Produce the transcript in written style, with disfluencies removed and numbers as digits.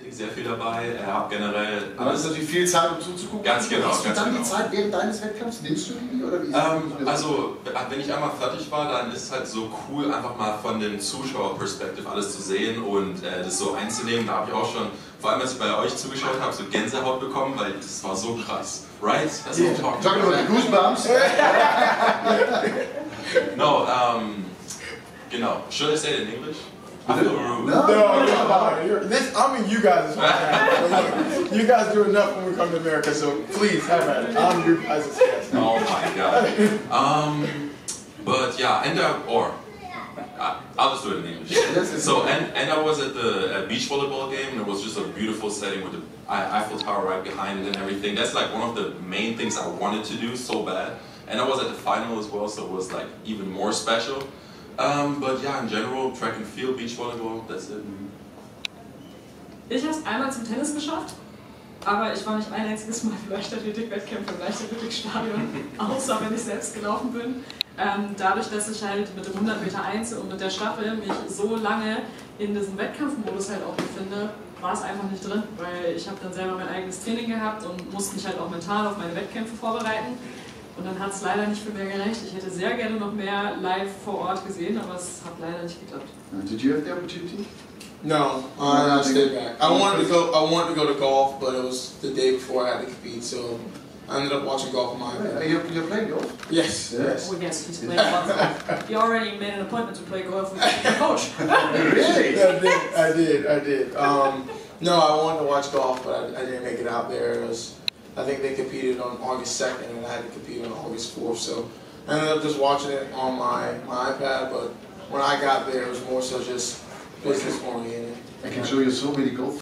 wirklich sehr viel dabei. Habe generell Du hast natürlich viel Zeit, um zuzugucken. Ganz genau. Hast du dann die Zeit während deines Wettkampfs? Nimmst du die oder wie? Also, wenn ich einmal fertig war, dann ist es halt so cool, einfach mal von den Zuschauerperspektive alles zu sehen und das so einzunehmen. Da habe ich auch schon, vor allem als ich bei euch zugeschaut habe, so Gänsehaut bekommen, weil das war so krass. Right? That's what I'm talking about the goosebumps. No, genau. Should I say it in English? I feel rude. No. I mean, you guys is fine. You guys do enough when we come to America, so please have at it. I'm your guys' guest. Oh my god. But yeah, I'll just do it in English. So, and I was at the beach volleyball game, and it was just a beautiful setting with the Eiffel Tower right behind it and everything. That's like one of the main things I wanted to do so bad. And I was at the final as well, so it was like even more special. But yeah, in general, track and field, beach volleyball, that's it. Ich habe es einmal zum Tennis geschafft, aber ich war nicht ein einziges Mal für Leichtathletik-Wettkämpfe im Leichtathletikstadion, außer wenn ich selbst gelaufen bin. Dadurch, dass ich halt mit dem 100 Meter Einzel und mit der Staffel mich so lange in diesem Wettkampfmodus halt auch befinde, war es einfach nicht drin, weil ich habe dann selber mein eigenes Training gehabt und musste mich halt auch mental auf meine Wettkämpfe vorbereiten. Und dann hat es leider nicht für mehr gereicht. Ich hätte sehr gerne noch mehr live vor Ort gesehen, aber es hat leider nicht geklappt. Did you have the opportunity? No, I stayed back. I wanted to go to golf, but it was the day before I had to compete, so I ended up watching golf on my iPad. You're playing golf? Yes. Oh yes, he's playing golf. He already made an appointment to play golf with the coach. Really? I did. No, I wanted to watch golf, but I didn't make it out there. I think they competed on August 2nd, and I had to compete on August 4th, so I ended up just watching it on my iPad, but when I got there, it was more so just business oriented. I can show you so many golf